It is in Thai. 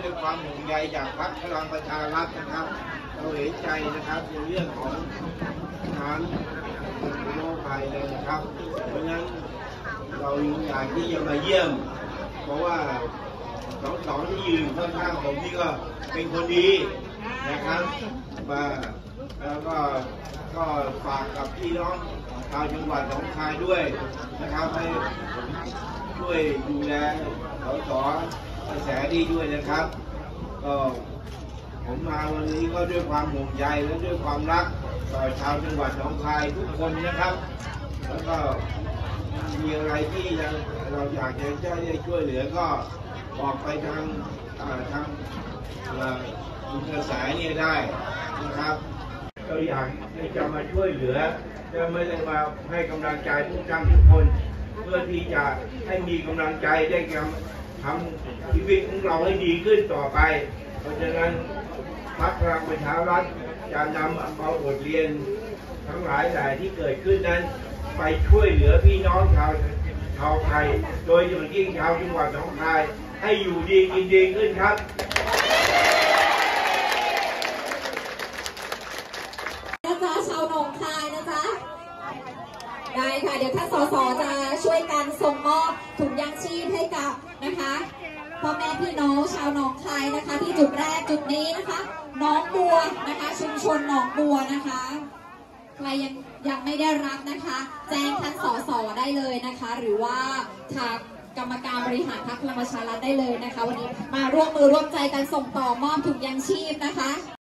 ด้วยความห่วงใยจากพรรคพลังประชารัฐนะครับเราเห็นใจนะครับในเรื่องของน้ำโรคภัยเลยนะครับเพราะฉะนั้นเราอยากที่จะมาเยี่ยมเพราะว่าสองที่ยืนข้างๆผมนี่ก็เป็นคนดีนะครับมาแล้วก็ฝากกับพี่น้องชาวจังหวัดหนองคายด้วยนะครับให้ช่วยดูแลสกระแสดีด้วยนะครับก็ผมมาวันนี้ก็ด้วยความห่วงใยและด้วยความรักต่อชาวจังหวัดหนองคายทุกคนนะครับแล้วก็มีอะไรที่เราอยากจะได้ช่วยเหลือก็บอกไปทางกระแสเนี่ยได้นะครับเราอยากจะมาช่วยเหลือจะไม่ได้มาให้กำลังใจทุกท่านทุกคนเพื่อที่จะให้มีกำลังใจได้ทำชีวิตของเราให้ดีขึ้นต่อไปเพราะฉะนั้นพรรคพลังประชารัฐจะนำเอาบทเรียนทั้งหลายแหล่ที่เกิดขึ้นนั้นไปช่วยเหลือพี่น้องชาวไทยโดยเฉพาะยิ่งชาวจังหวัดหนองคายให้อยู่ดีกินดีขึ้นครับนะจ๊ะชาวหนองคายนะจ๊ะได้ค่ะเดี๋ยวท่านสสจะช่วยกันส่งมอบถุงยางชีพให้กับนะคะพ่อแม่พี่น้องชาวหนองคายนะคะที่จุดแรกจุดนี้นะคะหนองบัวนะคะชุมชนหนองบัวนะคะใครยังไม่ได้รับนะคะแจ้งท่านสสได้เลยนะคะหรือว่าทางกรรมการบริหารพรรคพลังประชารัฐได้เลยนะคะวันนี้มาร่วมมือร่วมใจกันส่งต่อมอบถุงยางชีพนะคะ